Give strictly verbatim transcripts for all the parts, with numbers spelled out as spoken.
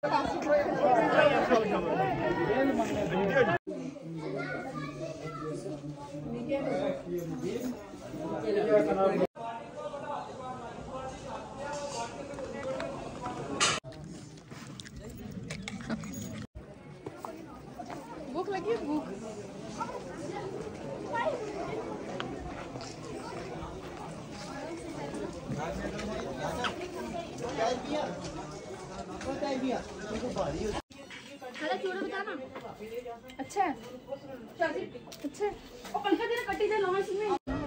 भूख लगी भूख। अच्छा अच्छा ओ पंखा तेरा कटी दे लॉन्च में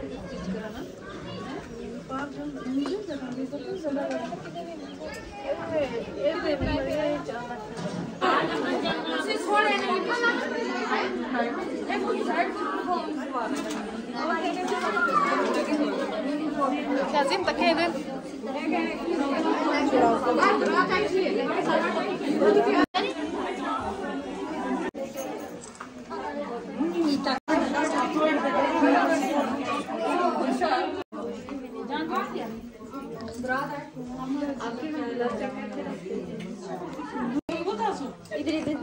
पाप जो मुझे जगह में तो कुछ ज्यादा ए ए बेबी ये जाना से छोड़ है एक साइड لازم تكادر इधर इधर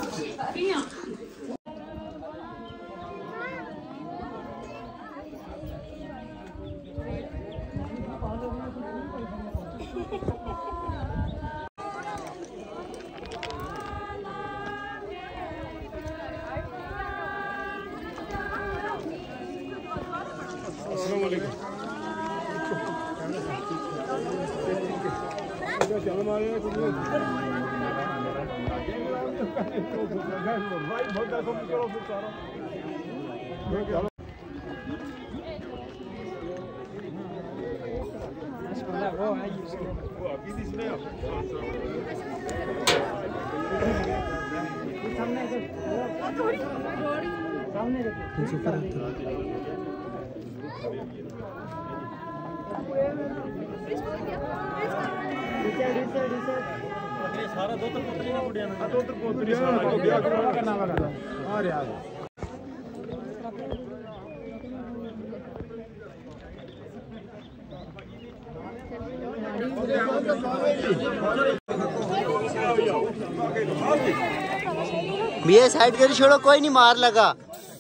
सारा दो तो पोतरी ना बुढ़िया ना दो तो पोतरी ना ब्याह करना वाला आ रे आ भैया साइड कर छोड़ो, कोई नहीं मार लगा।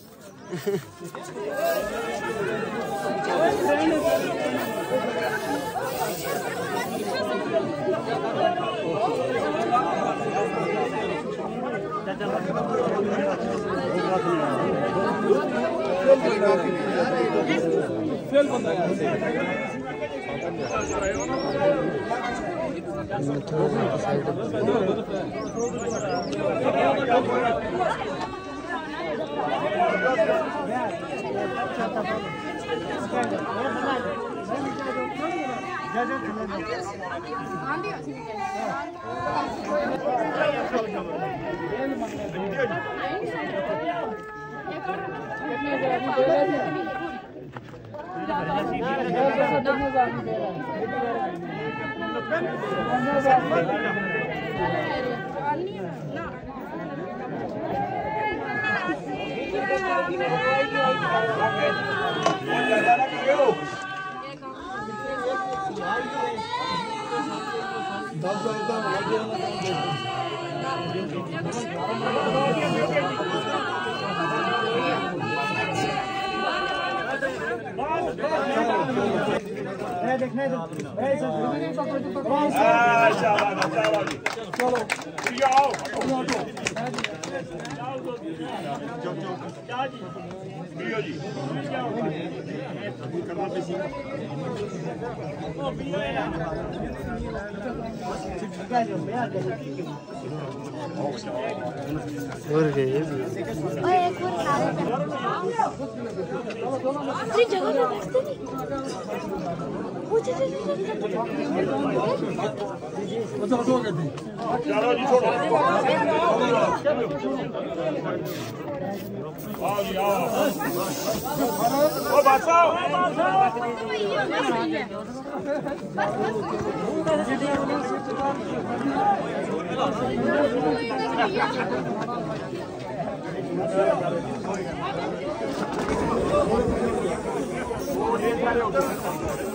देखने दो चलो और गए जगह पे बैठते नहीं चलो जी छोड़ो आओ जी आओ ओ बादशाह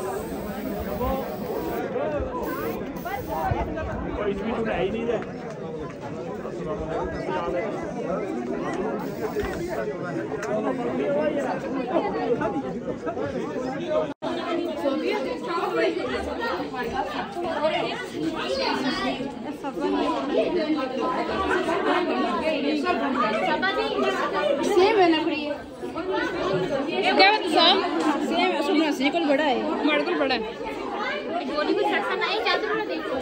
इसमें तो है ही नहीं है। सेम है लकड़ी क्या बात साहब सेम है सुनना से कोई बड़ा है हमारे को बड़ा है गोली भी सस्ता नहीं जाते ना देखो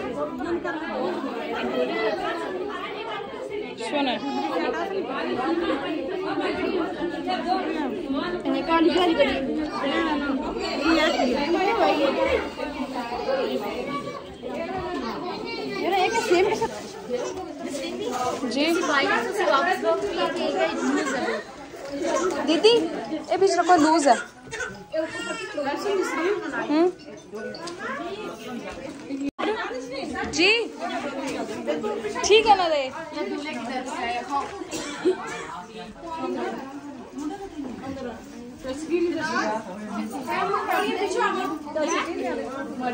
सुना ये काली काली करी ये एक सेम के साथ जी दीदी ये बीच रखो लूज है जी ठीक है ना रे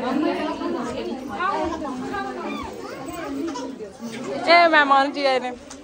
ए मेहमान जी आए थे